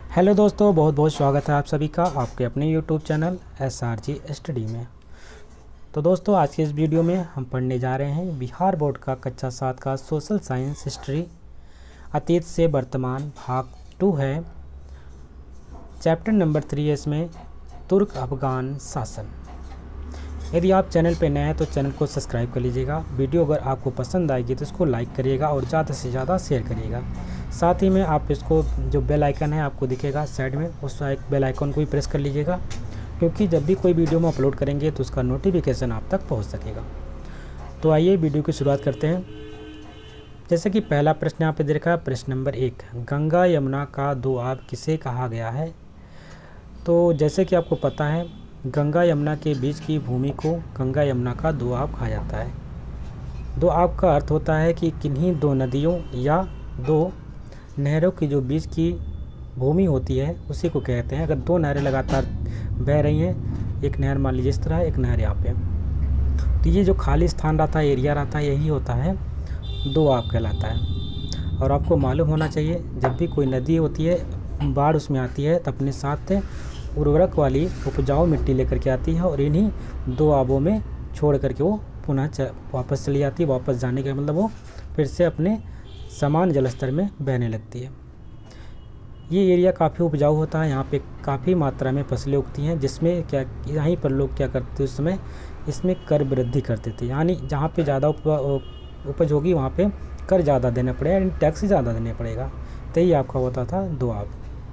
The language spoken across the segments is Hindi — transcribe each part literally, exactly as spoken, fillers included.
हेलो दोस्तों, बहुत बहुत स्वागत है आप सभी का आपके अपने YouTube channel S R G study में। तो दोस्तों, आज के इस वीडियो में हम पढ़ने जा रहे हैं बिहार बोर्ड का कक्षा सात का सोशल साइंस हिस्ट्री अतीत से वर्तमान भाग टू है। चैप्टर नंबर थ्री है इसमें तुर्क अफगान शासन। यदि आप चैनल पर नए हैं तो चैनल को सब्सक्राइब कर लीजिएगा। वीडियो अगर आपको पसंद आएगी तो इसको लाइक करिएगा और ज़्यादा से ज़्यादा शेयर करिएगा। साथ ही में आप इसको जो बेल आइकन है आपको दिखेगा साइड में, उस बेल आइकन को भी प्रेस कर लीजिएगा, क्योंकि जब भी कोई वीडियो हम अपलोड करेंगे तो उसका नोटिफिकेशन आप तक पहुंच सकेगा। तो आइए वीडियो की शुरुआत करते हैं। जैसे कि पहला प्रश्न यहाँ पे दे रखा है, प्रश्न नंबर एक, गंगा यमुना का दोआब किसे कहा गया है। तो जैसे कि आपको पता है, गंगा यमुना के बीच की भूमि को गंगा यमुना का दोआब कहा जाता है। दोआब का अर्थ होता है कि किन्हीं दो नदियों या दो नहरों की जो बीच की भूमि होती है उसी को कहते हैं। अगर दो नहरें लगातार बह रही हैं, एक नहर मान लीजिए इस तरह, एक नहर यहाँ पे, तो ये जो खाली स्थान रहता है, एरिया रहता है, यही होता है दोआब कहलाता है। और आपको मालूम होना चाहिए, जब भी कोई नदी होती है, बाढ़ उसमें आती है तो अपने साथ उर्वरक वाली उपजाऊ मिट्टी लेकर के आती है और इन्हीं दोआबों में छोड़ करके वो पुनः वापस चली जाती है। वापस जाने का मतलब वो फिर से अपने समान जल स्तर में बहने लगती है। ये एरिया काफ़ी उपजाऊ होता है, यहाँ पे काफ़ी मात्रा में फसलें उगती हैं, जिसमें क्या यहीं पर लोग क्या करते उस समय इसमें कर वृद्धि करते थे। यानी जहाँ पे ज़्यादा उपज होगी वहाँ पे कर ज़्यादा देना पड़ेगा, यानी टैक्स ज़्यादा देना पड़ेगा। तो ये आपका होता था दोआब।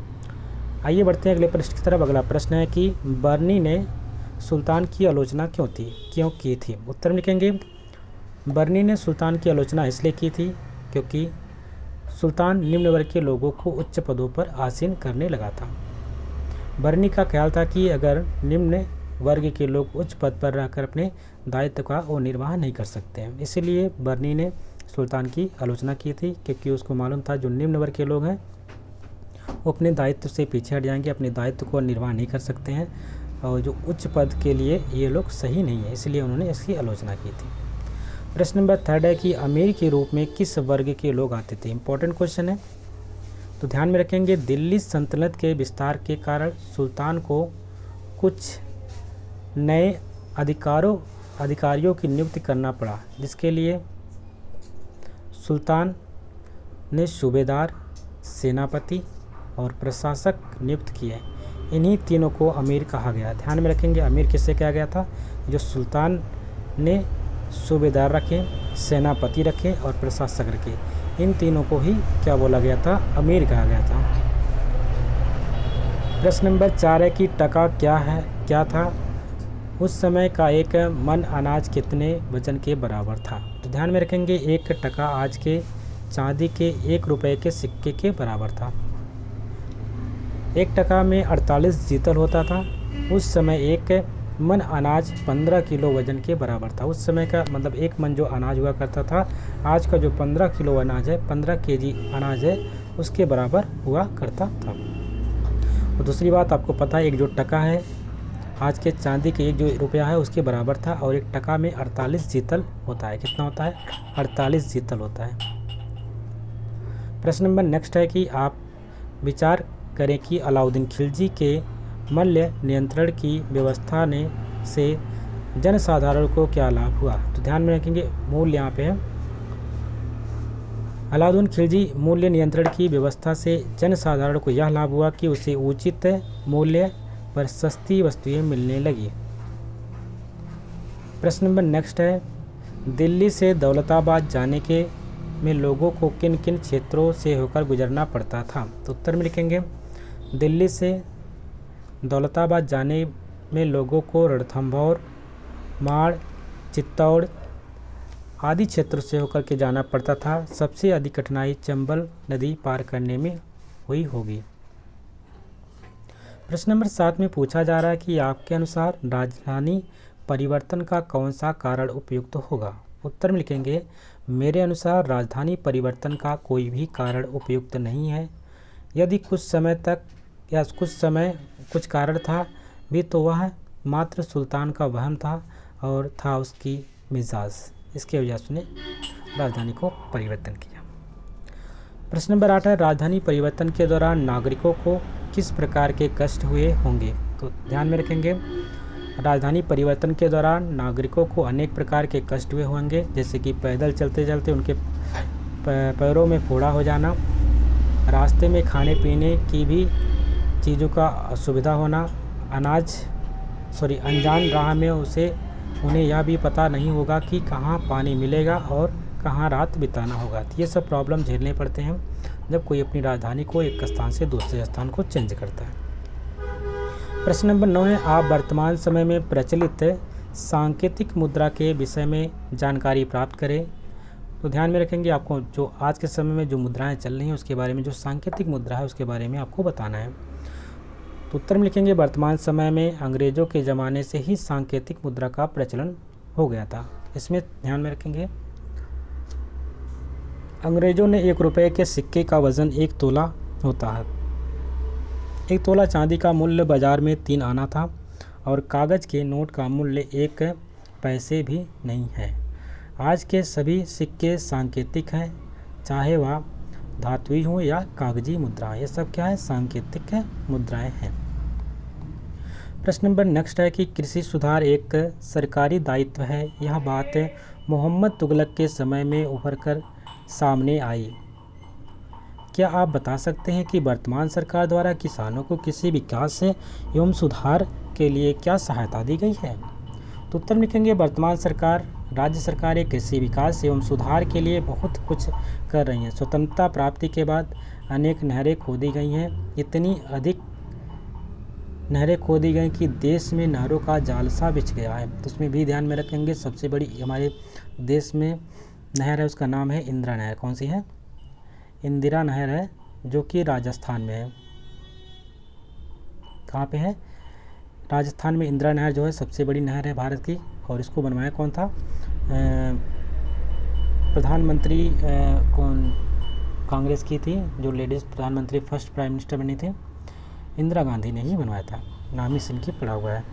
आइए बढ़ते हैं अगले प्रश्न की तरफ। अगला प्रश्न है कि बर्नी ने सुल्तान की आलोचना क्यों थी क्यों की थी। उत्तर में लिखेंगे, बर्नी ने सुल्तान की आलोचना इसलिए की थी क्योंकि सुल्तान निम्न वर्ग के लोगों को उच्च पदों पर आसीन करने लगा था। बर्नी का ख्याल था कि अगर निम्न वर्ग के लोग उच्च पद पर रहकर अपने दायित्व का वो निर्वाह नहीं कर सकते हैं, इसलिए बर्नी ने सुल्तान की आलोचना की थी, क्योंकि उसको मालूम था जो निम्न वर्ग के लोग हैं वो अपने दायित्व से पीछे हट जाएंगे, अपने दायित्व को निर्वाह नहीं कर सकते हैं, और जो उच्च पद के लिए ये लोग सही नहीं है, इसलिए उन्होंने इसकी आलोचना की थी। प्रश्न नंबर थर्ड है कि अमीर के रूप में किस वर्ग के लोग आते थे। इंपॉर्टेंट क्वेश्चन है, तो ध्यान में रखेंगे। दिल्ली सल्तनत के विस्तार के कारण सुल्तान को कुछ नए अधिकारों अधिकारियों की नियुक्ति करना पड़ा, जिसके लिए सुल्तान ने सूबेदार, सेनापति और प्रशासक नियुक्त किए। इन्हीं तीनों को अमीर कहा गया। ध्यान में रखेंगे, अमीर किससे कहा गया था, जो सुल्तान ने सूबेदार रखे, सेनापति रखे और प्रशासक रखे, इन तीनों को ही क्या बोला गया था, अमीर कहा गया था। प्रश्न नंबर चार है कि टका क्या है क्या था। उस समय का एक मन अनाज कितने वजन के बराबर था। तो ध्यान में रखेंगे, एक टका आज के चांदी के एक रुपए के सिक्के के बराबर था। एक टका में अड़तालीस जीतल होता था। उस समय एक मन अनाज पंद्रह किलो वजन के बराबर था। उस समय का मतलब एक मन जो अनाज हुआ करता था, आज का जो पंद्रह किलो अनाज है, पंद्रह केजी अनाज है, उसके बराबर हुआ करता था। और दूसरी बात आपको पता है, एक जो टका है आज के चांदी के एक जो रुपया है उसके बराबर था, और एक टका में अड़तालीस जीतल होता है। कितना होता है, अड़तालीस जीतल होता है। प्रश्न नंबर नेक्स्ट है कि आप विचार करें कि अलाउद्दीन खिलजी के मूल्य नियंत्रण की व्यवस्था ने से जनसाधारण को क्या लाभ हुआ। तो ध्यान में रखेंगे, मूल्य यहाँ पे है, अलाउद्दीन खिलजी मूल्य नियंत्रण की व्यवस्था से जनसाधारण को यह लाभ हुआ कि उसे उचित मूल्य पर सस्ती वस्तुएं मिलने लगी। प्रश्न नंबर नेक्स्ट है, दिल्ली से दौलताबाद जाने के में लोगों को किन किन क्षेत्रों से होकर गुजरना पड़ता था। तो उत्तर में लिखेंगे, दिल्ली से दौलताबाद जाने में लोगों को रणथंभौर, माड़, चित्तौड़ आदि क्षेत्रों से होकर के जाना पड़ता था। सबसे अधिक कठिनाई चंबल नदी पार करने में हुई होगी। प्रश्न नंबर सात में पूछा जा रहा है कि आपके अनुसार राजधानी परिवर्तन का कौन सा कारण उपयुक्त होगा। उत्तर में लिखेंगे, मेरे अनुसार राजधानी परिवर्तन का कोई भी कारण उपयुक्त नहीं है। यदि कुछ समय तक या कुछ समय कुछ कारण था भी तो वह मात्र सुल्तान का वहम था और था उसकी मिजाज। इसके वजह से उसने राजधानी को परिवर्तन किया। प्रश्न नंबर आठ है, राजधानी परिवर्तन के दौरान नागरिकों को किस प्रकार के कष्ट हुए होंगे? तो ध्यान में रखेंगे, राजधानी परिवर्तन के दौरान नागरिकों को अनेक प्रकार के कष्ट हुए होंगे, जैसे कि पैदल चलते चलते उनके पैरों में फोड़ा हो जाना, रास्ते में खाने पीने की भी चीज़ों का असुविधा होना, अनाज सॉरी अनजान राह में उसे उन्हें यह भी पता नहीं होगा कि कहाँ पानी मिलेगा और कहाँ रात बिताना होगा। तो ये सब प्रॉब्लम झेलने पड़ते हैं जब कोई अपनी राजधानी को एक स्थान से दूसरे स्थान को चेंज करता है। प्रश्न नंबर नौ है, आप वर्तमान समय में प्रचलित सांकेतिक मुद्रा के विषय में जानकारी प्राप्त करें। तो ध्यान में रखेंगे, आपको जो आज के समय में जो मुद्राएं चल रही हैं उसके बारे में, जो सांकेतिक मुद्रा है उसके बारे में आपको बताना है। तो उत्तर में लिखेंगे, वर्तमान समय में अंग्रेज़ों के ज़माने से ही सांकेतिक मुद्रा का प्रचलन हो गया था। इसमें ध्यान में रखेंगे, अंग्रेज़ों ने एक रुपये के सिक्के का वज़न एक तोला होता है। एक तोला चांदी का मूल्य बाज़ार में तीन आना था और कागज़ के नोट का मूल्य एक पैसे भी नहीं है। आज के सभी सिक्के सांकेतिक हैं, चाहे वह धातुई हों या कागजी मुद्राएं। ये सब क्या है? सांकेतिक मुद्राएं हैं। प्रश्न नंबर नेक्स्ट है कि कृषि सुधार एक सरकारी दायित्व है, यह बात मोहम्मद तुगलक के समय में उभर कर सामने आई। क्या आप बता सकते हैं कि वर्तमान सरकार द्वारा किसानों को कृषि विकास एवं सुधार के लिए क्या सहायता दी गई है? तो उत्तर लिखेंगे, वर्तमान सरकार राज्य सरकारें कृषि विकास एवं सुधार के लिए बहुत कुछ कर रही हैं। स्वतंत्रता प्राप्ति के बाद अनेक नहरें खोदी गई हैं, इतनी अधिक नहरें खोदी गई कि देश में नहरों का जालसा बिछ गया है। तो उसमें भी ध्यान में रखेंगे, सबसे बड़ी हमारे देश में नहर है, उसका नाम है इंदिरा नहर। कौन सी है? इंदिरा नहर है, जो कि राजस्थान में है। कहाँ पे है? राजस्थान में इंदिरा नहर जो है सबसे बड़ी नहर है भारत की, और इसको बनवाया कौन था? प्रधानमंत्री कौन कांग्रेस की थी, जो लेडीज़ प्रधानमंत्री फर्स्ट प्राइम मिनिस्टर बनी थी, इंदिरा गांधी ने ही बनवाया था। नाम ही इनकी पड़ा हुआ है।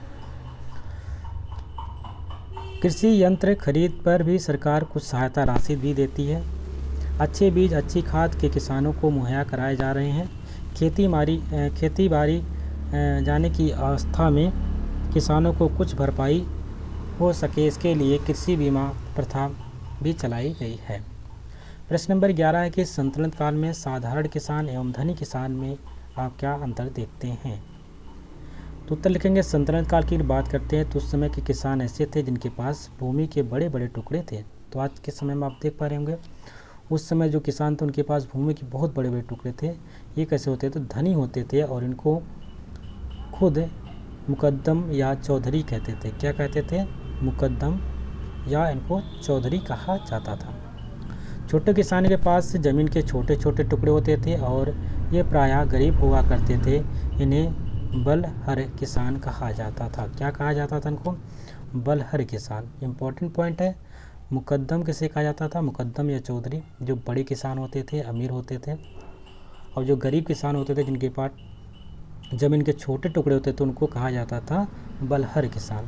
कृषि यंत्र खरीद पर भी सरकार कुछ सहायता राशि भी देती है। अच्छे बीज अच्छी खाद के किसानों को मुहैया कराए जा रहे हैं। खेती बाड़ी खेती बाड़ी जाने की अवस्था में किसानों को कुछ भरपाई हो सके, इसके लिए कृषि बीमा प्रथा भी चलाई गई है। प्रश्न नंबर ग्यारह है कि संतुलन काल में साधारण किसान एवं धनी किसान में आप क्या अंतर देखते हैं? तो उत्तर लिखेंगे, संतुलन काल की बात करते हैं तो उस समय के किसान ऐसे थे जिनके पास भूमि के बड़े बड़े टुकड़े थे। तो आज के समय में आप देख पा रहे होंगे, उस समय जो किसान थे उनके पास भूमि के बहुत बड़े बड़े टुकड़े थे। ये कैसे होते थे? धनी होते थे और इनको खुद मुकद्दम या चौधरी कहते थे। क्या कहते थे? मुकद्दम या इनको चौधरी कहा जाता था। छोटे किसान के पास ज़मीन के छोटे छोटे टुकड़े होते थे और ये प्रायः गरीब हुआ करते थे। इन्हें बलहर किसान कहा जाता था। क्या कहा जाता था इनको? बलहर किसान। इम्पोर्टेंट पॉइंट है, मुकद्दम किसे कहा जाता था? मुकद्दम या चौधरी जो बड़े किसान होते थे, अमीर होते थे, और जो गरीब किसान होते थे जिनके पास ज़मीन के छोटे टुकड़े होते थे उनको कहा जाता था बलहर किसान।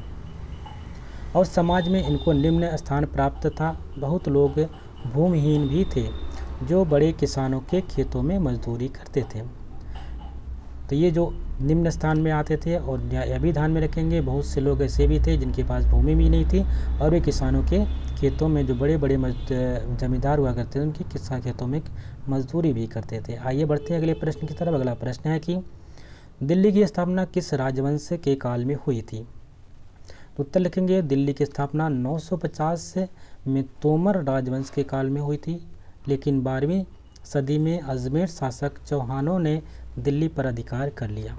और समाज में इनको निम्न स्थान प्राप्त था। बहुत लोग भूमिहीन भी थे जो बड़े किसानों के खेतों में मजदूरी करते थे। तो ये जो निम्न स्थान में आते थे, और यह भी ध्यान में रखेंगे बहुत से लोग ऐसे भी थे जिनके पास भूमि भी नहीं थी और वे किसानों के खेतों में, जो बड़े बड़े जमींदार हुआ करते थे उनके किसान खेतों में मजदूरी भी करते थे। आइए बढ़ते हैं अगले प्रश्न की तरफ। अगला प्रश्न है कि दिल्ली की स्थापना किस राजवंश के काल में हुई थी? तो उत्तर लिखेंगे, दिल्ली की स्थापना नौ सौ पचास में तोमर राजवंश के काल में हुई थी, लेकिन बारहवीं सदी में अजमेर शासक चौहानों ने दिल्ली पर अधिकार कर लिया।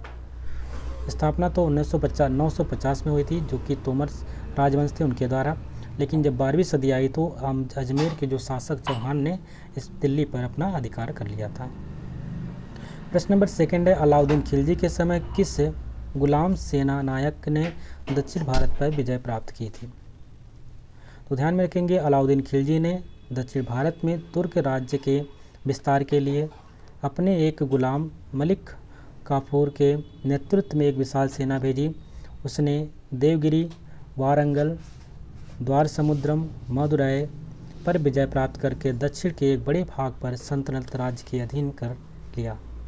स्थापना तो उन्नीस सौ पचास नौ सौ पचास में हुई थी, जो कि तोमर राजवंश थे उनके द्वारा, लेकिन जब बारहवीं सदी आई तो अजमेर के जो शासक चौहान ने इस दिल्ली पर अपना अधिकार कर लिया था। प्रश्न नंबर सेकंड है, अलाउद्दीन खिलजी के समय किस गुलाम सेना नायक ने दक्षिण भारत पर विजय प्राप्त की थी? तो ध्यान में रखेंगे, अलाउद्दीन खिलजी ने दक्षिण भारत में तुर्क राज्य के विस्तार के लिए अपने एक गुलाम मलिक काफूर के नेतृत्व में एक विशाल सेना भेजी। उसने देवगिरी, वारंगल, द्वार समुद्रम, मदुरै पर विजय प्राप्त करके दक्षिण के एक बड़े भाग पर सल्तनत राज्य के अधीन कर लिया।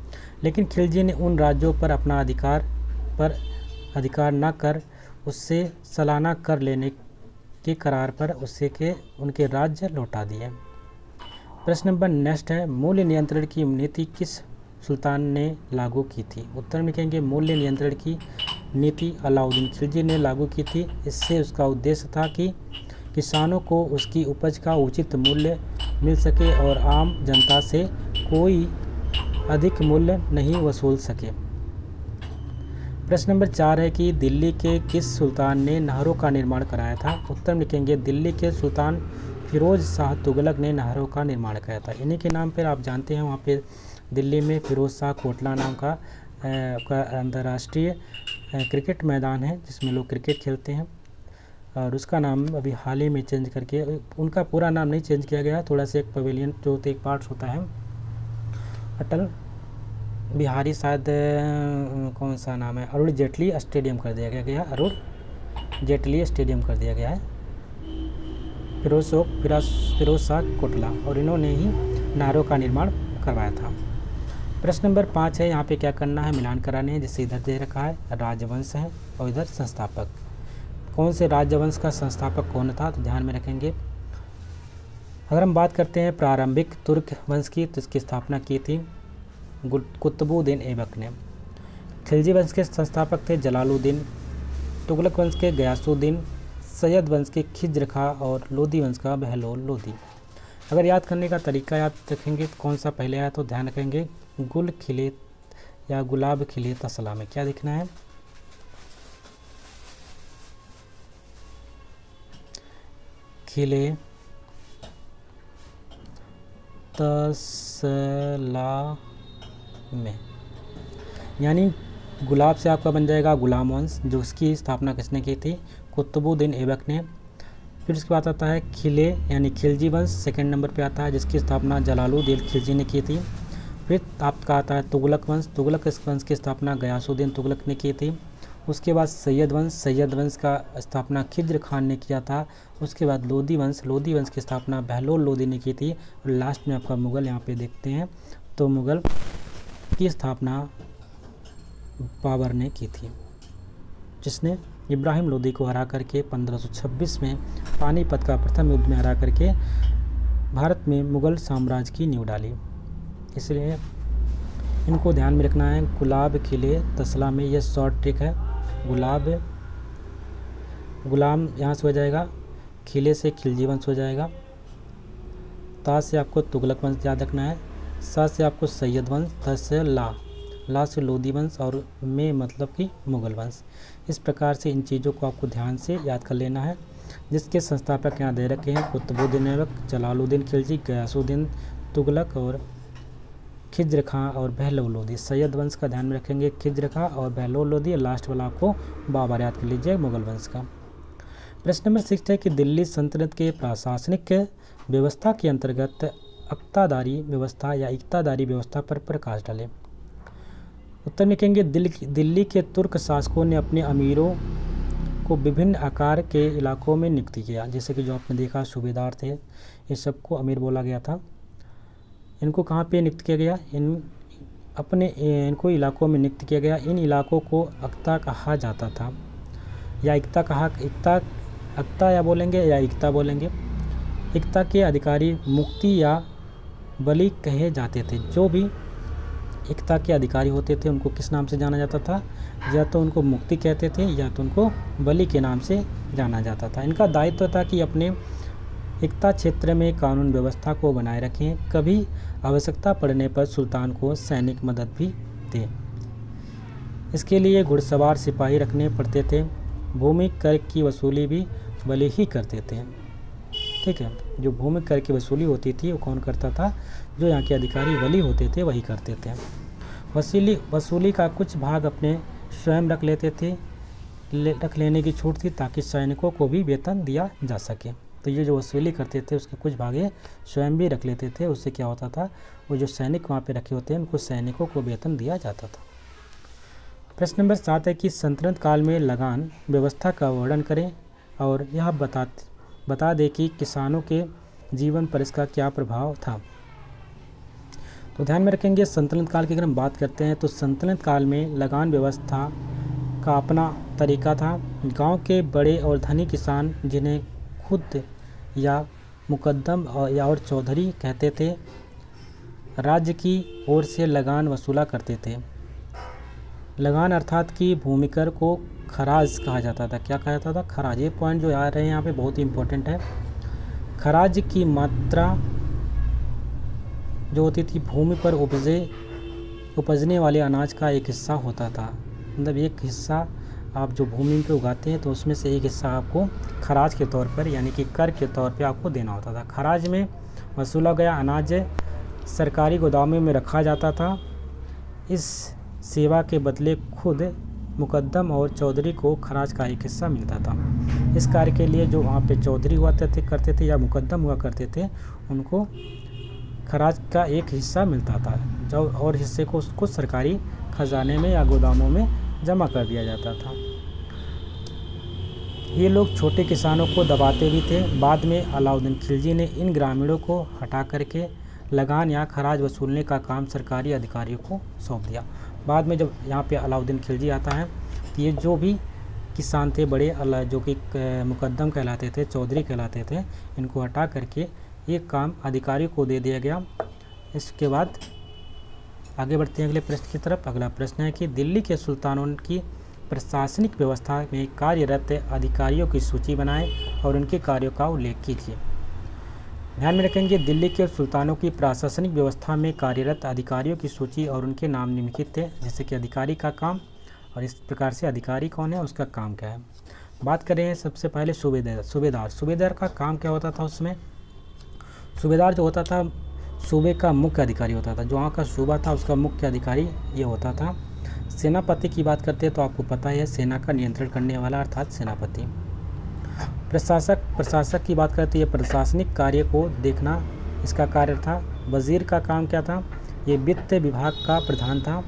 लेकिन खिलजी ने उन राज्यों पर अपना अधिकार पर अधिकार न कर उससे सालाना कर लेने के करार पर उससे के उनके राज्य लौटा दिए। प्रश्न नंबर नेक्स्ट है, मूल्य नियंत्रण की नीति किस सुल्तान ने लागू की थी? उत्तर में कहेंगे मूल्य नियंत्रण की नीति अलाउद्दीन खिलजी ने लागू की थी। इससे उसका उद्देश्य था कि किसानों को उसकी उपज का उचित मूल्य मिल सके और आम जनता से कोई अधिक मूल्य नहीं वसूल सके। प्रश्न नंबर चार है कि दिल्ली के किस सुल्तान ने नहरों का निर्माण कराया था? उत्तर में लिखेंगे दिल्ली के सुल्तान फिरोज शाह तुगलक ने नहरों का निर्माण कराया था। इन्हीं के नाम पर आप जानते हैं वहाँ पे दिल्ली में फिरोज शाह कोटला नाम का अंतर्राष्ट्रीय क्रिकेट मैदान है जिसमें लोग क्रिकेट खेलते हैं, और उसका नाम अभी हाल ही में चेंज करके, उनका पूरा नाम नहीं चेंज किया गया, थोड़ा सा एक पवेलियन जो एक पार्ट्स होता है, अटल बिहारी शायद कौन सा नाम है, अरुण जेटली स्टेडियम कर दिया गया है, अरुण जेटली स्टेडियम कर दिया गया है, फिरोज फिरोज शाह कोटला, और इन्होंने ही नहरों का निर्माण करवाया था। प्रश्न नंबर पाँच है, यहाँ पे क्या करना है, मिलान कराने हैं, जिससे इधर दे रखा है राजवंश है और इधर संस्थापक। कौन से राजवंश का संस्थापक कौन था, तो ध्यान में रखेंगे। अगर हम बात करते हैं प्रारंभिक तुर्क वंश की, तो इसकी स्थापना की थी कुतुबुद्दीन ऐबक ने। खिलजी वंश के संस्थापक थे जलालुद्दीन, तुगलक वंश के गयासुद्दीन, सैयद वंश के खिज्र खां और लोदी वंश का बहलोल लोदी। अगर याद करने का तरीका याद रखेंगे तो कौन सा पहले आया, तो ध्यान रखेंगे गुल खिले या गुलाब खिले तसला में क्या लिखना है, खिले तसला में, यानी गुलाब से आपका बन जाएगा गुलाम वंश, जो उसकी स्थापना किसने की थी, कुतुबुद्दीन ऐबक ने। फिर उसके बाद आता है खिले यानी खिलजी वंश, सेकंड नंबर पे आता है, जिसकी स्थापना जलालुद्दीन खिलजी ने की थी। फिर आपका आता है तुगलक वंश, तुगलक वंश की स्थापना गयासुद्दीन तुगलक ने की थी। उसके बाद सैयद वंश, सैयद वंश का स्थापना खिज्र खान ने किया था। उसके बाद लोदी वंश, लोदी वंश की स्थापना बहलोल लोदी ने की थी। और लास्ट में आपका मुग़ल यहाँ पे देखते हैं, तो मुग़ल की स्थापना बाबर ने की थी, जिसने इब्राहिम लोदी को हरा करके पंद्रह सौ छब्बीस में पानीपत का प्रथम युद्ध में हरा करके भारत में मुग़ल साम्राज्य की नींव डाली। इसलिए इनको ध्यान में रखना है। गुलाब खिले तसला में, ये शॉर्ट ट्रिक है। गुलाब गुलाम यहाँ से हो जाएगा, खिले से खिलजी वंश हो जाएगा, ता से आपको तुगलक वंश याद रखना है, सा से आपको सैयद वंश, त से ला, ला से लोदी वंश और में मतलब कि मुग़ल वंश। इस प्रकार से इन चीज़ों को आपको ध्यान से याद कर लेना है, जिसके संस्थापक यहाँ दे रखे हैं कुतुबुद्दीन ऐबक, जलालुद्दीन खिलजी, गयासुद्दीन तुगलक और खिज्र खां और बहलोल लोदी। सैयद वंश का ध्यान में रखेंगे, खिज्र खां और बहलोल लोदी, और लास्ट वाला आपको बाबर याद कर लीजिए मुग़ल वंश का। प्रश्न नंबर सिक्स है कि दिल्ली सल्तनत के प्रशासनिक व्यवस्था के अंतर्गत अक्तादारी व्यवस्था या इक्तादारी व्यवस्था पर प्रकाश डालें। उत्तर में कहेंगे दिल्ली दिल्ली के तुर्क शासकों ने अपने अमीरों को विभिन्न आकार के इलाकों में नियुक्त किया। जैसे कि जो आपने देखा सूबेदार थे, ये सबको अमीर बोला गया था। इनको कहाँ पे नियुक्त किया गया, इन अपने इनको इलाकों में नियुक्त किया गया। इन इलाकों को अक्ता कहा जाता था या इक्ता कहा इक्ता अक्ता या बोलेंगे या इक्ता बोलेंगे। इक्ता के अधिकारी मुक्ति या बली कहे जाते थे। जो भी इक्ता के अधिकारी होते थे उनको किस नाम से जाना जाता था, या तो उनको मुक्ति कहते थे या तो उनको बली के नाम से जाना जाता था। इनका दायित्व था कि अपने इक्ता क्षेत्र में कानून व्यवस्था को बनाए रखें, कभी आवश्यकता पड़ने पर सुल्तान को सैनिक मदद भी दें। इसके लिए घुड़सवार सिपाही रखने पड़ते थे। भूमि कर की वसूली भी बली ही करते थे। ठीक है, जो भूमि कर की वसूली होती थी वो कौन करता था, जो यहाँ के अधिकारी वली होते थे वही करते थे। वसूली वसूली का कुछ भाग अपने स्वयं रख लेते थे, ले, रख लेने की छूट थी ताकि सैनिकों को भी वेतन दिया जा सके। तो ये जो वसूली करते थे उसके कुछ भागे स्वयं भी रख लेते थे। उससे क्या होता था, वो जो सैनिक वहाँ पे रखे होते हैं उनको सैनिकों को वेतन दिया जाता था। प्रश्न नंबर सात है कि सल्तनत काल में लगान व्यवस्था का वर्णन करें और यह बता बता दें कि किसानों के जीवन पर इसका क्या प्रभाव था। तो ध्यान में रखेंगे सल्तनत काल की अगर हम बात करते हैं तो सल्तनत काल में लगान व्यवस्था का अपना तरीका था। गांव के बड़े और धनी किसान, जिन्हें खुद या मुकद्दम और या और चौधरी कहते थे, राज्य की ओर से लगान वसूला करते थे। लगान अर्थात कि भूमिकर को खराज कहा जाता था। क्या कहा जाता था? खराज। ये पॉइंट जो आ रहे हैं यहाँ पे बहुत ही इम्पोर्टेंट है। खराज की मात्रा जो होती थी भूमि पर उपजे उपजने वाले अनाज का एक हिस्सा होता था। मतलब एक हिस्सा आप जो भूमि पे उगाते हैं तो उसमें से एक हिस्सा आपको खराज के तौर पर यानी कि कर के तौर पे आपको देना होता था। खराज में वसूला गया अनाज सरकारी गोदामों में रखा जाता था। इस सेवा के बदले खुद मुकद्दम और चौधरी को खराज का एक हिस्सा मिलता था। इस कार्य के लिए जो वहाँ पे चौधरी हुआ थे करते थे या मुकद्दम हुआ करते थे, उनको खराज का एक हिस्सा मिलता था, जो और हिस्से को उसको सरकारी खजाने में या गोदामों में जमा कर दिया जाता था। ये लोग छोटे किसानों को दबाते भी थे। बाद में अलाउद्दीन खिलजी ने इन ग्रामीणों को हटा करके लगान या खराज वसूलने का काम सरकारी अधिकारियों को सौंप दिया। बाद में जब यहाँ पे अलाउद्दीन खिलजी आता है तो ये जो भी किसान थे बड़े, जो कि मुकद्दम कहलाते थे, चौधरी कहलाते थे, इनको हटा करके ये काम अधिकारियों को दे दिया गया। इसके बाद आगे बढ़ते हैं अगले प्रश्न की तरफ। अगला प्रश्न है कि दिल्ली के सुल्तानों की प्रशासनिक व्यवस्था में कार्यरत अधिकारियों की सूची बनाएं और उनके कार्यों का उल्लेख कीजिए। ध्यान में रखेंगे दिल्ली के सुल्तानों की प्रशासनिक व्यवस्था में कार्यरत अधिकारियों की सूची और उनके नाम निम्नलिखित थे। जैसे कि अधिकारी का काम, और इस प्रकार से अधिकारी कौन है, उसका काम क्या है। बात करें सबसे पहले सूबेदार। सूबेदार सूबेदार का काम क्या होता था? उसमें सूबेदार जो होता था सूबे का मुख्य अधिकारी होता था। जो वहाँ का सूबा था उसका मुख्य अधिकारी ये होता था। सेनापति की बात करते हैं तो आपको पता है सेना का नियंत्रण करने वाला अर्थात सेनापति। प्रशासक प्रशासक की बात करते हैं प्रशासनिक कार्य को देखना इसका कार्य था। वजीर का काम क्या था? ये वित्त विभाग का प्रधान था।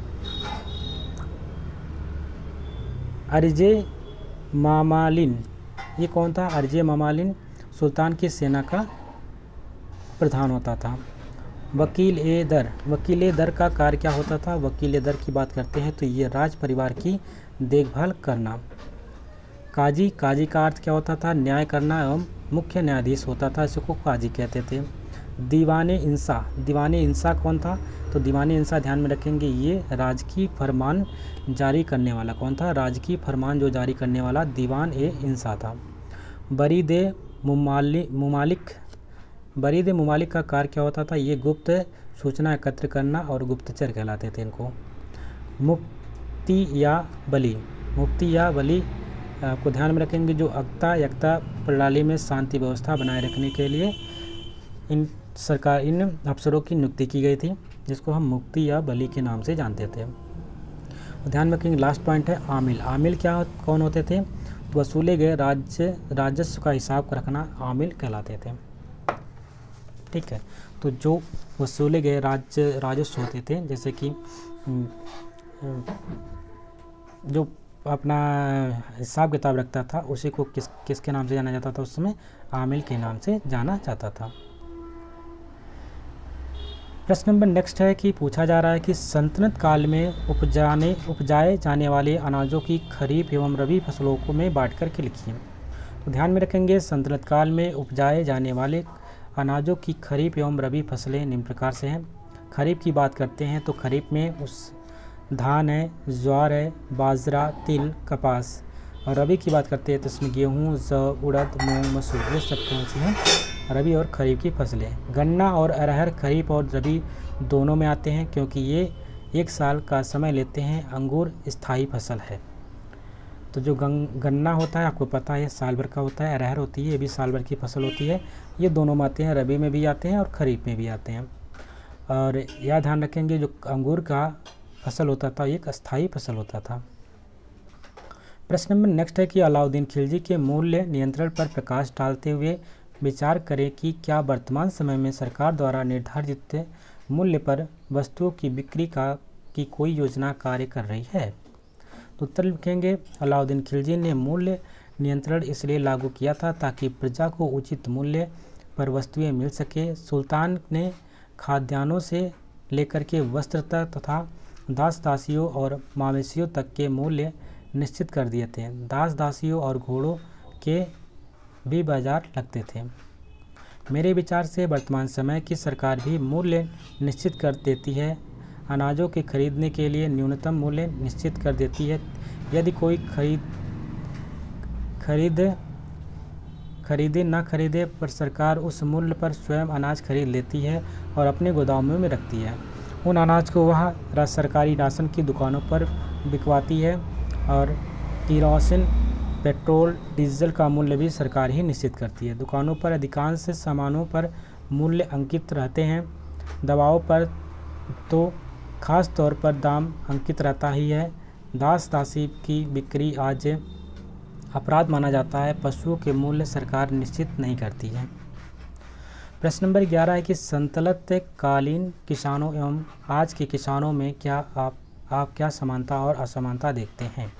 अर्जे मामालिन, ये कौन था? अर्जे मामालिन सुल्तान की सेना का प्रधान होता था। वकील ए दर, वकील ए दर का कार्य क्या होता था? वकील ए दर की बात करते हैं तो ये राज परिवार की देखभाल करना। काजी, काजी का अर्थ क्या होता था? न्याय करना एवं मुख्य न्यायाधीश होता था, इसको काजी कहते थे। दीवाने इंसा, दीवाने इंसा कौन था? तो दीवाने इंसा ध्यान में रखेंगे ये राजकीय फरमान जारी करने वाला कौन था? राजकीय फरमान जो जारी करने वाला दीवान ए इंसा था। बरीद ए मुमालि मुमालिक, बरीद ए मुमालिक का कार्य क्या होता था? ये गुप्त सूचना एकत्र करना और गुप्तचर कहलाते थे इनको। मुफ्ती या बली, मुफ्ती या बली को ध्यान में रखेंगे जो अक्ता यक्ता प्रणाली में शांति व्यवस्था बनाए रखने के लिए इन सरकार इन अफसरों की नियुक्ति की गई थी, जिसको हम मुफ्ती या बली के नाम से जानते थे। ध्यान में रखेंगे लास्ट पॉइंट है आमिल। आमिल क्या कौन होते थे? वसूले गए राज्य राजस्व का हिसाब रखना आमिल कहलाते थे। ठीक है, तो जो वसूले गए राज्य राजस्व होते थे, जैसे कि जो अपना हिसाब किताब रखता था उसी को किस किसके नाम से जाना जाता था? उस समय आमिल के नाम से जाना जाता था। प्रश्न नंबर नेक्स्ट है कि पूछा जा रहा है कि सल्तनत काल में उपजाने उपजाए जाने वाले अनाजों की खरीफ एवं रबी फसलों को में बांट कर के लिखिए। तो ध्यान में रखेंगे सल्तनत काल में उपजाए जाने वाले अनाजों की खरीफ एवं रबी फसलें निम्न प्रकार से हैं। खरीफ की बात करते हैं तो खरीफ में उस धान है, ज्वार है, बाजरा, तिल, कपास। और रबी की बात करते हैं तो इसमें गेहूँ, जौ, उड़द, मूंग, मसूर, ये सब कौन सी हैं? रबी और खरीफ की फसलें। गन्ना और अरहर खरीफ और रबी दोनों में आते हैं क्योंकि ये एक साल का समय लेते हैं। अंगूर स्थायी फसल है। तो जो गन्ना होता है आपको पता है साल भर का होता है, अरहर होती है ये भी साल भर की फसल होती है। ये दोनों में आते हैं, रबी में भी आते हैं और खरीफ में भी आते हैं। और यह ध्यान रखेंगे जो अंगूर का फसल होता था एक अस्थायी फसल होता था। प्रश्न नंबर नेक्स्ट है कि अलाउद्दीन खिलजी के मूल्य नियंत्रण पर प्रकाश डालते हुए विचार करें कि क्या वर्तमान समय में सरकार द्वारा निर्धारित मूल्य पर वस्तुओं की बिक्री का की कोई योजना कार्य कर रही है। तो उत्तर लिखेंगे अलाउद्दीन खिलजी ने मूल्य नियंत्रण इसलिए लागू किया था ताकि प्रजा को उचित मूल्य पर वस्तुएं मिल सके। सुल्तान ने खाद्यान्नों से लेकर के वस्त्र तक तथा दास दासियों और मवेशियों तक के मूल्य निश्चित कर दिए थे। दास दासियों और घोड़ों के भी बाजार लगते थे। मेरे विचार से वर्तमान समय की सरकार भी मूल्य निश्चित कर देती है। अनाजों के खरीदने के लिए न्यूनतम मूल्य निश्चित कर देती है। यदि कोई खरीद खरीद खरीदे न खरीदे पर सरकार उस मूल्य पर स्वयं अनाज खरीद लेती है और अपने गोदामों में रखती है। उन अनाज को वह सरकारी राशन की दुकानों पर बिकवाती है और किरोसिन, पेट्रोल, डीजल का मूल्य भी सरकार ही निश्चित करती है। दुकानों पर अधिकांश सामानों पर मूल्य अंकित रहते हैं। दवाओं पर तो खास तौर पर दाम अंकित रहता ही है। दास दासी की बिक्री आज अपराध माना जाता है। पशुओं के मूल्य सरकार निश्चित नहीं करती है। प्रश्न नंबर ग्यारह है कि सल्तनत कालीन किसानों एवं आज के किसानों में क्या आप आप क्या समानता और असमानता देखते हैं।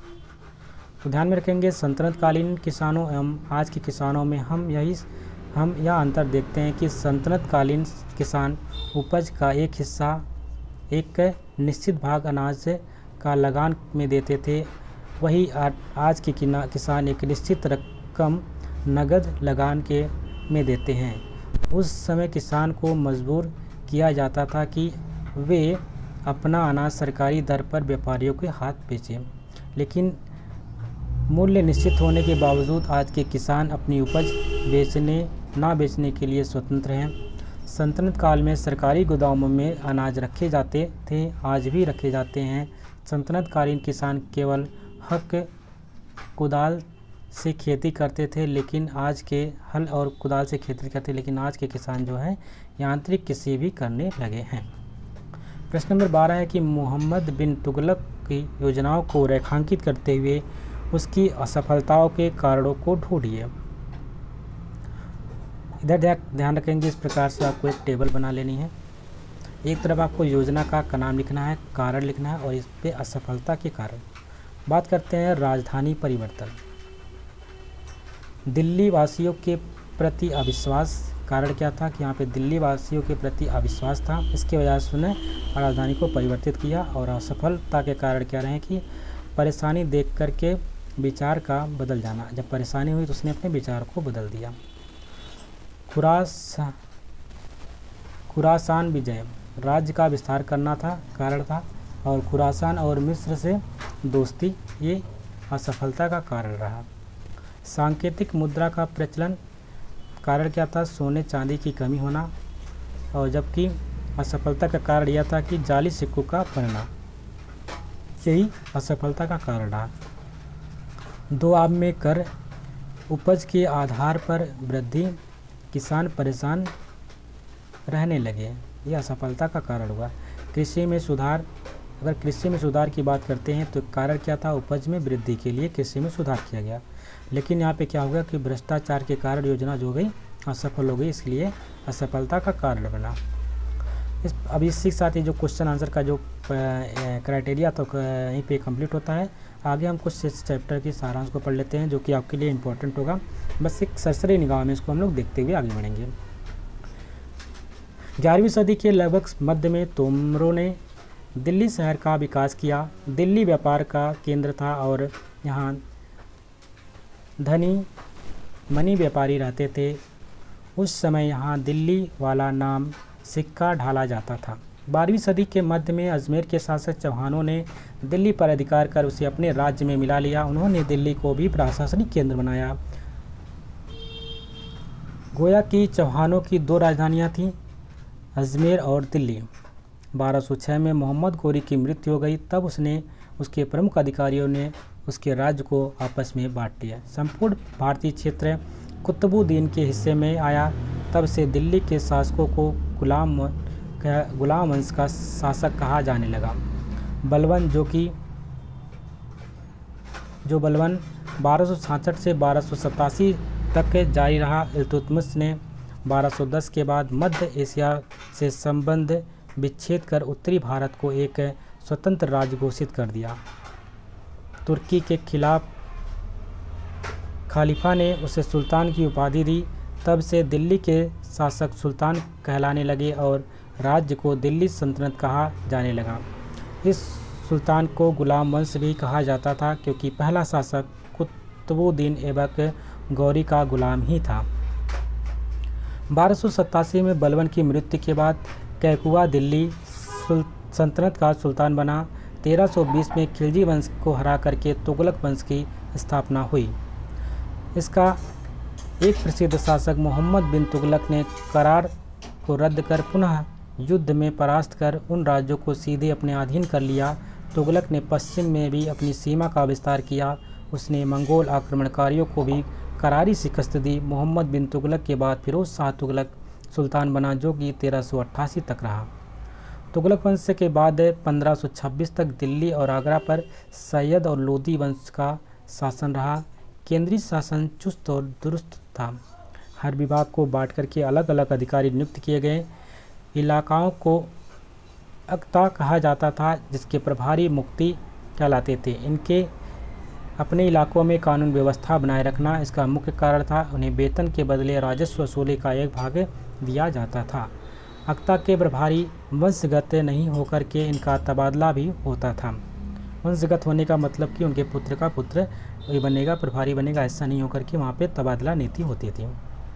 तो ध्यान में रखेंगे, सल्तनत कालीन किसानों एवं आज के किसानों में हम यही हम यह अंतर देखते हैं कि सल्तनत कालीन किसान उपज का एक हिस्सा एक निश्चित भाग अनाज का लगान में देते थे। वही आज के किसान एक निश्चित रकम नगद लगान के में देते हैं। उस समय किसान को मजबूर किया जाता था कि वे अपना अनाज सरकारी दर पर व्यापारियों के हाथ बेचें, लेकिन मूल्य निश्चित होने के बावजूद आज के किसान अपनी उपज बेचने ना बेचने के लिए स्वतंत्र हैं। सल्तनत काल में सरकारी गोदामों में अनाज रखे जाते थे, आज भी रखे जाते हैं। सल्तनत कालीन किसान केवल हक कुदाल से खेती करते थे, लेकिन आज के हल और कुदाल से खेती करते लेकिन आज के किसान जो है यांत्रिक कृषि भी करने लगे हैं। प्रश्न नंबर बारह है कि मोहम्मद बिन तुगलक की योजनाओं को रेखांकित करते हुए उसकी असफलताओं के कारणों को ढूंढिए। इधर ध्यान रखेंगे, इस प्रकार से आपको एक टेबल बना लेनी है। एक तरफ आपको योजना का नाम लिखना है, कारण लिखना है और इस पे असफलता के कारण। बात करते हैं राजधानी परिवर्तन। दिल्ली वासियों के प्रति अविश्वास, कारण क्या था कि यहाँ पे दिल्ली वासियों के प्रति अविश्वास था, इसके वजह से उसने राजधानी को परिवर्तित किया। और असफलता के कारण क्या रहे कि परेशानी देख करके विचार का बदल जाना। जब परेशानी हुई तो उसने अपने विचार को बदल दिया। खुरास खुरासान विजय, राज्य का विस्तार करना था, कारण था। और खुरासान और मिस्र से दोस्ती, ये असफलता का कारण रहा। सांकेतिक मुद्रा का प्रचलन, कारण क्या था, सोने चांदी की कमी होना। और जबकि असफलता का कारण यह था कि जाली सिक्कों का बनना, यही असफलता का कारण रहा। दो आम में कर, उपज के आधार पर वृद्धि, किसान परेशान रहने लगे, यह असफलता का कारण हुआ। कृषि में सुधार, अगर कृषि में सुधार की बात करते हैं तो कारण क्या था, उपज में वृद्धि के लिए कृषि में सुधार किया गया। लेकिन यहाँ पे क्या हुआ कि भ्रष्टाचार के कारण योजना जो गई असफल हो गई, इसलिए असफलता का कारण बना। इस अब इसी के साथ ही जो क्वेश्चन आंसर का जो क्राइटेरिया तो यहीं पे कंप्लीट होता है। आगे हम कुछ इस चैप्टर की सारांश को पढ़ लेते हैं जो कि आपके लिए इम्पोर्टेंट होगा। बस एक सरसरी निगाह में इसको हम लोग देखते हुए आगे बढ़ेंगे। ग्यारहवीं सदी के लगभग मध्य में तोमरों ने दिल्ली शहर का विकास किया। दिल्ली व्यापार का केंद्र था और यहाँ धनी मनी व्यापारी रहते थे। उस समय यहाँ दिल्ली वाला नाम सिक्का ढाला जाता था। बारहवीं सदी के मध्य में अजमेर के शासक चौहानों ने दिल्ली पर अधिकार कर उसे अपने राज्य में मिला लिया। उन्होंने दिल्ली को भी प्रशासनिक केंद्र बनाया। गोया कि चौहानों की दो राजधानियाँ थीं, अजमेर और दिल्ली। बारह सौ छह में मोहम्मद गोरी की मृत्यु हो गई, तब उसने उसके प्रमुख अधिकारियों ने उसके राज्य को आपस में बांट लिया। संपूर्ण भारतीय क्षेत्र कुतुबुद्दीन के हिस्से में आया। तब से दिल्ली के शासकों को गुलाम गुलाम वंश का शासक कहा जाने लगा। बलबन जो कि जो बलबन बारह सौ छियासठ से बारह सौ सतासी तक जारी रहा। इल्तुतमिश ने बारह सौ दस के बाद मध्य एशिया से संबंध विच्छेद कर उत्तरी भारत को एक स्वतंत्र राज्य घोषित कर दिया। तुर्की के खिलाफ खलीफा ने उसे सुल्तान की उपाधि दी। तब से दिल्ली के शासक सुल्तान कहलाने लगे और राज्य को दिल्ली सल्तनत कहा जाने लगा। इस सुल्तान को गुलाम वंश भी कहा जाता था क्योंकि पहला शासक कुतुबुद्दीन ऐबक गौरी का गुलाम ही था। बारह सौ सतासी में बलबन की मृत्यु के बाद कैकुआ दिल्ली सल्तनत का सुल्तान बना। तेरह सौ बीस में खिलजी वंश को हरा करके तुगलक वंश की स्थापना हुई। इसका एक प्रसिद्ध शासक मोहम्मद बिन तुगलक ने करार को रद्द कर पुनः युद्ध में परास्त कर उन राज्यों को सीधे अपने अधीन कर लिया। तुगलक ने पश्चिम में भी अपनी सीमा का विस्तार किया। उसने मंगोल आक्रमणकारियों को भी करारी शिकस्त दी। मोहम्मद बिन तुगलक के बाद फिरोज शाह तुगलक सुल्तान बना, जो कि तेरह सौ अट्ठासी तक रहा। तुगलक वंश के बाद पंद्रह सौ छब्बीस तक दिल्ली और आगरा पर सैयद और लोदी वंश का शासन रहा। केंद्रीय शासन चुस्त और दुरुस्त था। हर विभाग को बांट करके अलग अलग अधिकारी नियुक्त किए गए। इलाकाओं को अक्ता कहा जाता था, जिसके प्रभारी मुफ्ती कहलाते थे। इनके अपने इलाकों में कानून व्यवस्था बनाए रखना इसका मुख्य कारण था। उन्हें वेतन के बदले राजस्व वसूली का एक भाग दिया जाता था। अक्ता के प्रभारी वंशगत नहीं होकर के इनका तबादला भी होता था। वंशगत होने का मतलब कि उनके पुत्र का पुत्र बनेगा, प्रभारी बनेगा, ऐसा नहीं होकर के वहाँ पे तबादला नीति होती थी।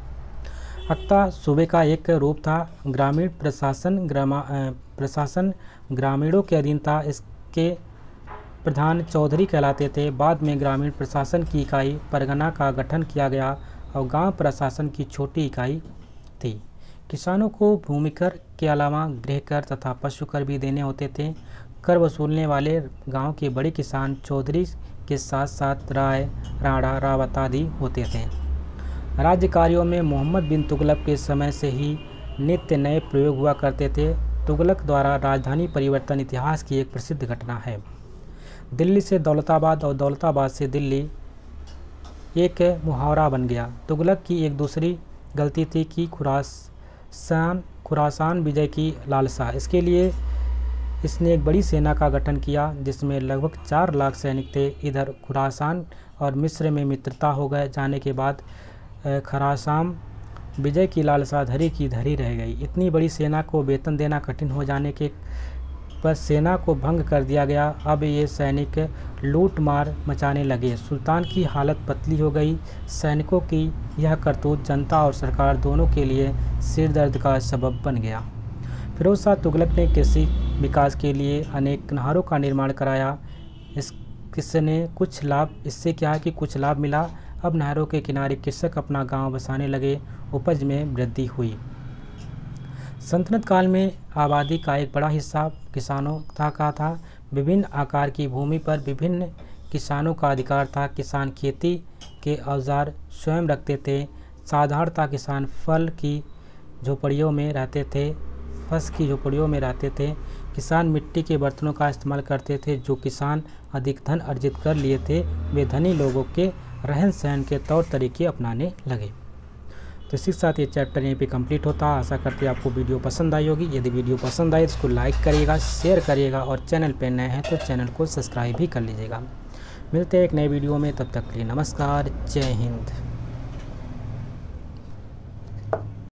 अक्ता सूबे का एक रूप था। ग्रामीण प्रशासन ग्रामा प्रशासन ग्रामीणों के अधीन था। इसके प्रधान चौधरी कहलाते थे। बाद में ग्रामीण प्रशासन की इकाई परगना का गठन किया गया और गांव प्रशासन की छोटी इकाई थी। किसानों को भूमि कर के अलावा गृह कर तथा पशु कर भी देने होते थे। कर वसूलने वाले गांव के बड़े किसान चौधरी के साथ साथ राय, राणा, रावत आदि होते थे। राज्य कार्यों में मोहम्मद बिन तुगलक के समय से ही नित्य नए प्रयोग हुआ करते थे। तुगलक द्वारा राजधानी परिवर्तन इतिहास की एक प्रसिद्ध घटना है। दिल्ली से दौलताबाद और दौलताबाद से दिल्ली एक मुहावरा बन गया। तुगलक की एक दूसरी गलती थी कि खुरासान खुरासान विजय की लालसा। इसके लिए इसने एक बड़ी सेना का गठन किया, जिसमें लगभग चार लाख सैनिक थे। इधर खुरासान और मिस्र में मित्रता हो गए जाने के बाद खरासाम विजय की लालसा धरी की धरी रह गई। इतनी बड़ी सेना को वेतन देना कठिन हो जाने के पर सेना को भंग कर दिया गया। अब ये सैनिक लूट मार मचाने लगे। सुल्तान की हालत पतली हो गई। सैनिकों की यह करतूत जनता और सरकार दोनों के लिए सिर दर्द का सबब बन गया। फिरोज शाह तुगलक ने कृषि विकास के लिए अनेक नहरों का निर्माण कराया। इस किसने कुछ लाभ इससे क्या है कि कुछ लाभ मिला। अब नहरों के किनारे कृषक अपना गांव बसाने लगे। उपज में वृद्धि हुई। सल्तनत काल में आबादी का एक बड़ा हिस्सा किसानों का था। विभिन्न आकार की भूमि पर विभिन्न किसानों का अधिकार था। किसान खेती के औजार स्वयं रखते थे। साधारणतः किसान फल की झोपड़ियों में रहते थे फस की झोपड़ियों में रहते थे। किसान मिट्टी के बर्तनों का इस्तेमाल करते थे। जो किसान अधिक धन अर्जित कर लिए थे, वे धनी लोगों के रहन सहन के तौर तरीके अपनाने लगे। तो इसी के साथ ये चैप्टर यहीं पे कंप्लीट होता है। आशा करते हैं आपको वीडियो पसंद आई होगी। यदि वीडियो पसंद आए तो इसको लाइक करिएगा, शेयर करिएगा और चैनल पे नए हैं तो चैनल को सब्सक्राइब भी कर लीजिएगा। मिलते हैं एक नए वीडियो में, तब तक के लिए नमस्कार, जय हिंद।